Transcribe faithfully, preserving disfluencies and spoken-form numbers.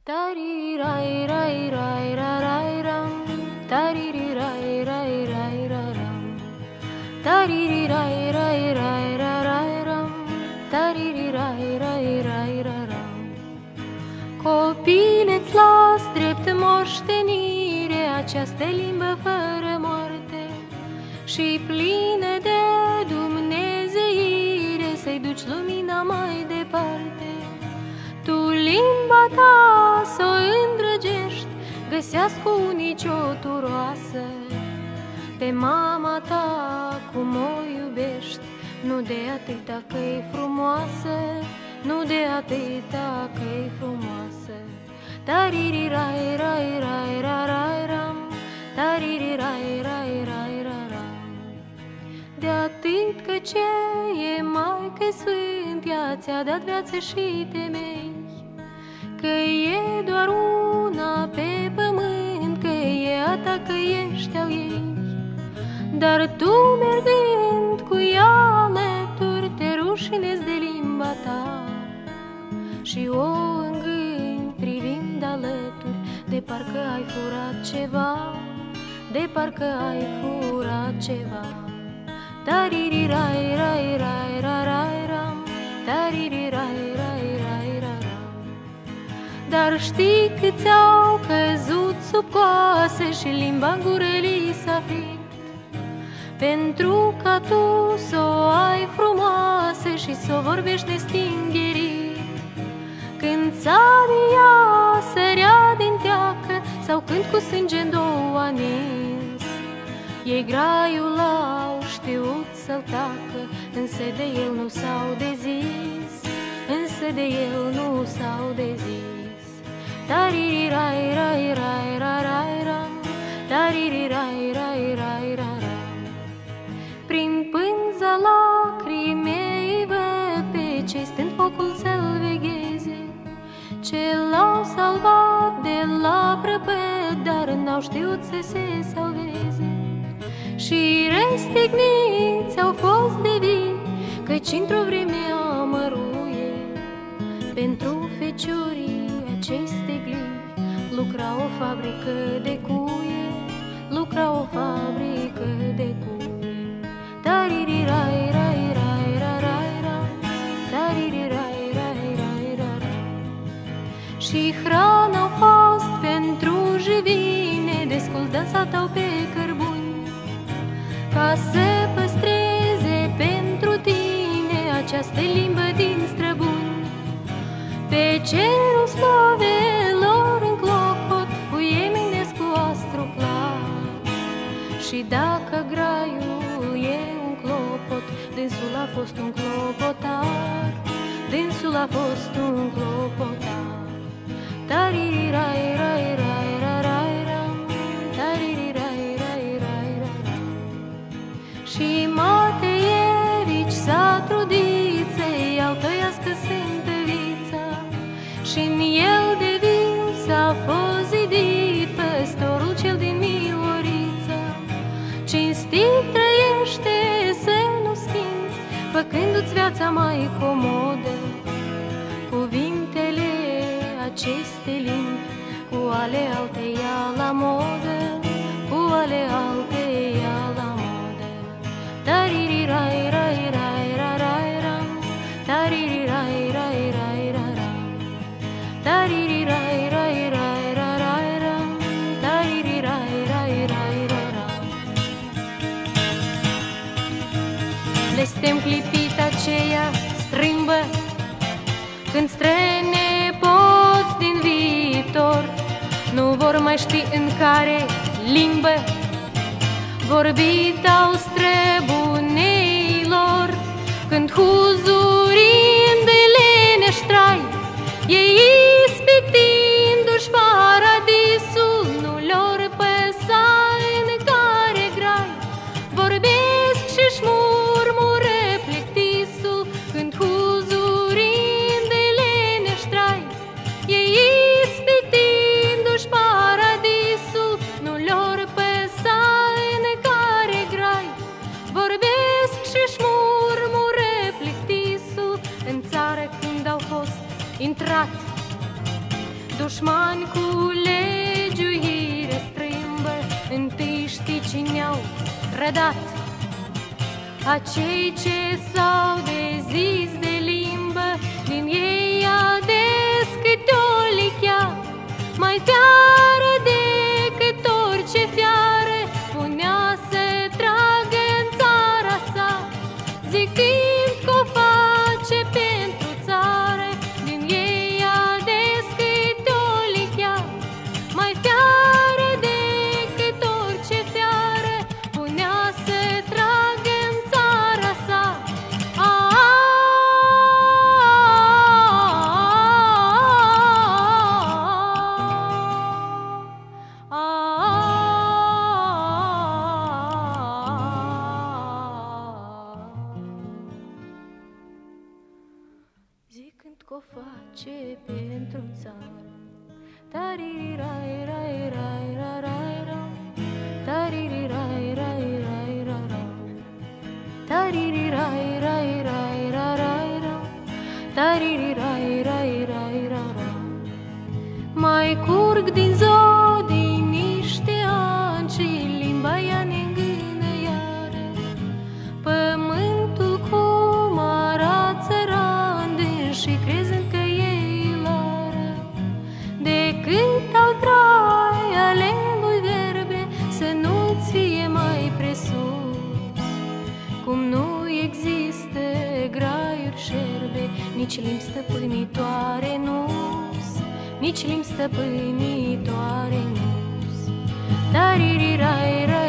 Tarirai rai rai rai ram, tariri rai rai rai ram, tariri rai rai rai rai ram, tariri rai rai rai ram. Copile-ți las drept moștenire această limbă fără moarte și plină de dumnezeire, să-i duci lumina mai departe. Tu limba ta s-o îndrăgești, găsească unici o turoasă. Pe mama ta cum o iubești, nu de atâta că-i frumoasă, nu de atâta că-i frumoasă. Tariri rai rai rai rai rai ram, tariri rai rai rai rai ram. De atât că ce e Maică Sfânt, ea ți-a dat viață și temei, că e doar una pe pământ, că e a ta, că ești al ei. Dar tu, mergând cu ea alături, te rușinezi de limba ta și o îngâni privind alături, de parcă ai furat ceva, de parcă ai furat ceva. Tariri rai rai rai rai rai ram, tariri rai rai rai rai ram. Dar știi câți au căzut sub coasă și limba în gură li s-a fript, pentru ca tu s-o ai frumoasă și s-o vorbești nestingerit. Când țaria sărea din teacă sau când cu sânge-n două a nins, ei graiul au știut să-l tacă, însă de el nu s-au dezis, însă de el nu s-au dezis. Tariri rai rai rai rai rai ram, tariri rai rai rai rai ram. Prin pânza lacrimei văd pe cei stând focul să-l vegheze, ce l-au salvat de la prăpăd, dar n-au știut să se salveze. Și răstigniți au fost de vii, căci într-o vreme amăruie, pentru feciorii aceste glii lucra o fabrică de cuie, lucra o fabrică de cuie. Tariri rai rai rai rai rai rai, tariri rai rai rai rai rai. Și hrana au fost pentru jivine, desculți dansatau pe cărbuni, ca să păstreze pentru tine această limbă din străbuni. Pe cerul slovelor în clopot puieminesc cu astru clar, și dacă graiul e un clopot, dânsul a fost un clopotar, dânsul a fost un clopotar. Tariri rai rai rai rai rai ram, tariri rai rai rai rai ram. Și Mateevici s-a trudit să-i iau tăiască sântăvița, și-n el de viu s-a fost zidit păstorul cel din Milorița. Cinstit trăiește să nu schimbi, făcându-ți viața mai comodă, cuvintele aceste limbi cu ale alteia la modă, cu ale alteia la modă. Tariri rai rai rai rai rai ram, tariri rai rai rai rai ram, tariri rai rai rai rai rai ram, tariri rai rai rai rai ram. Blestem clipit aceea strâmbă, când străine poți din viitor nu vor mai ști în care limbă vorbitau străbuneilor, când huzurind de leneș trai, ei ispitindu-și paradisul, nu lor păsa în care grai vorbesc și-și murmură plictisul. Când huzurind de leneș trai, ei ispitindu-și paradisul, nu lor păsa în care grai vorbesc și-și murmură plictisul. În țară când au fost intrat dușmani cu legiuire strâmbă, întâi știi cine au trădat? Acei ce s-au dezis de limbă, din ei ades câte o lichea, mai fiară decât orice fiară, punea să tragă în țara sa, zicând că-o face pentru țară. Din ei ades câte o lichea, mai fiară decât orice fiară, punea să tragă în țara sa. A, a, zicând că-o face pentru țară. Taririrai-rai-rai-rai-rai-ra, taririrai-rai-rai-rai-ra, taririrai-rai-rai-rai-ra, taririrai-rai-rai-ra. Mai curg din zodii niște ani și limba ea ne îngână iară. Pământul cum arată țăran și crezând că e ilară, de cât au trai ale lui verbe, să nu-ți fie mai presus. Cum nu există graiuri șerbe, nici limbi stăpânitoare nu-s, nici limbi stăpânitoare nu-s. Taririrai-rai